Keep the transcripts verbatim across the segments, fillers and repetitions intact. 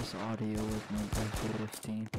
this audio with my Black Forest team.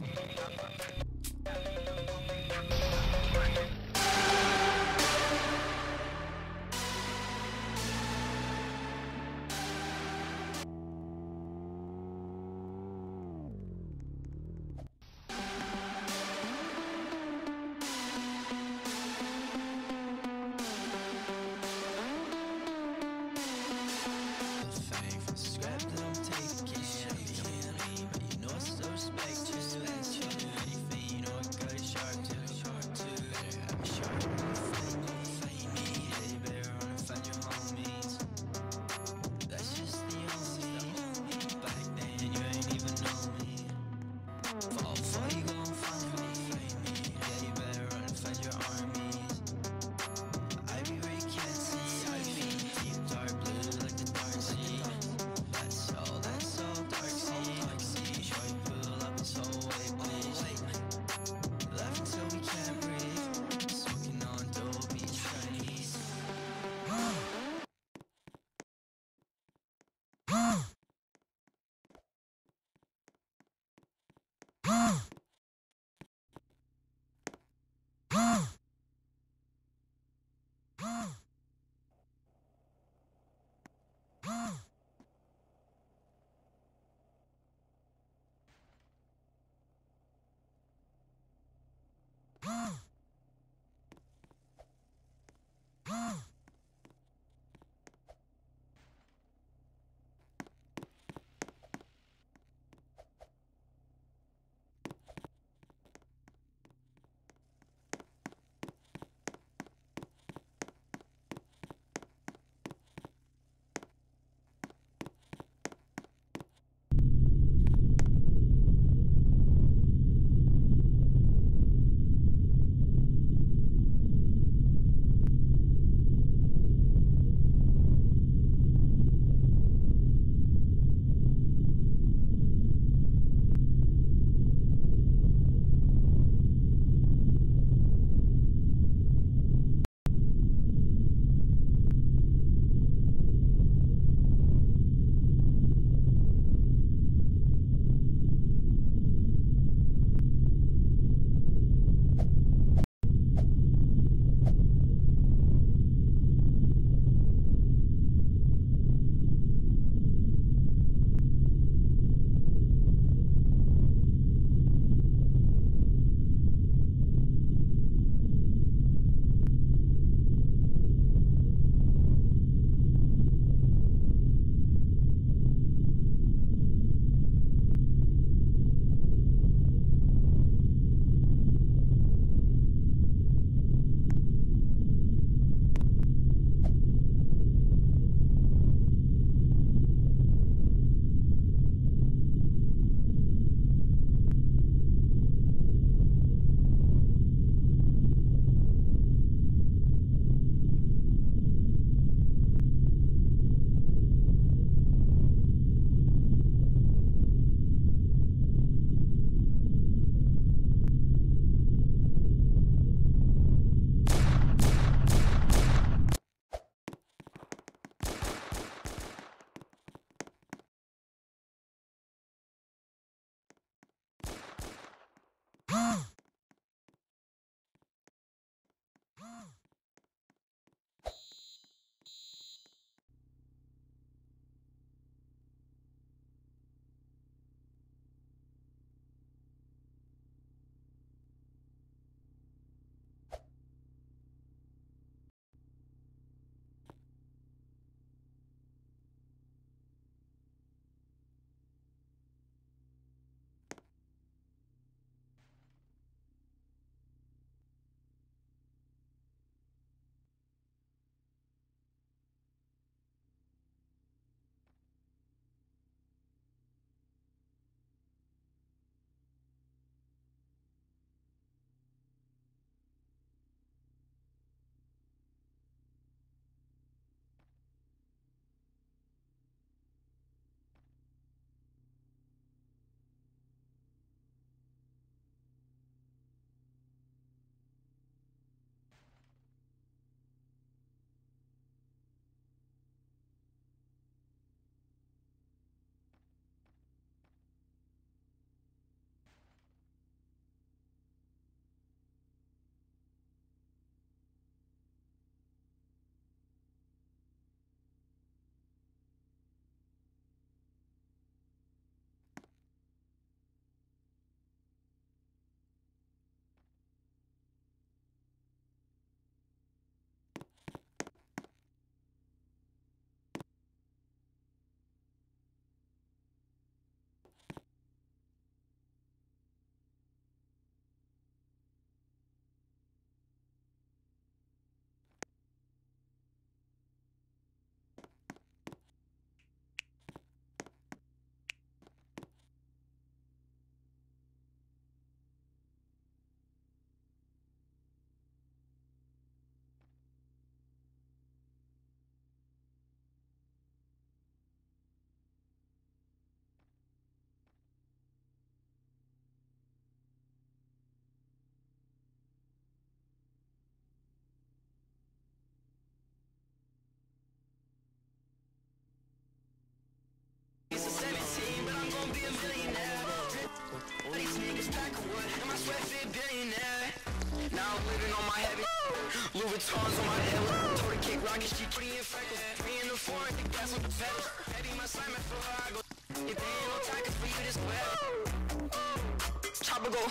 sweat fit billionaire. Now I'm living on my heavy Louis Vuittons on my head. Told her kick rocket, she pretty and freckles. Three in the foreign, the gas on the pedal. Heavy my assignment for her, I go. If there ain't no tackers for you, this web. Chopper go.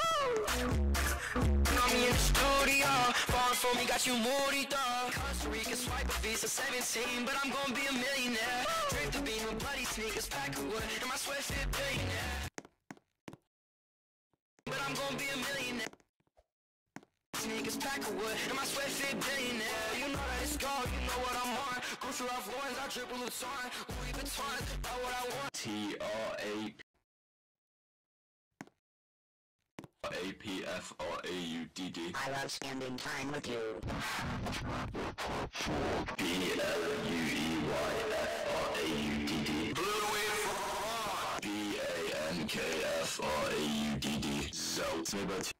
Got me in the studio, falling for me, got you moody, dog. Costa Rica, swipe a Visa seventeen, but I'm gonna be a millionaire. Drink the beam with bloody sneakers, pack of wood, and my sweat fit billionaire. But I'm gonna be a millionaire. Sneakers, pack of wood, and my sweat fit billionaire. You know that it's gold, you know what I'm on. Gucci Ralph Lauren's, I triple Luton, Louis Vuitton, that's what I want. T R A A P F R A U D D. I love spending time with you. B L U E Y F R A U D D. B A N K F R A U D D. Zeltnibbert.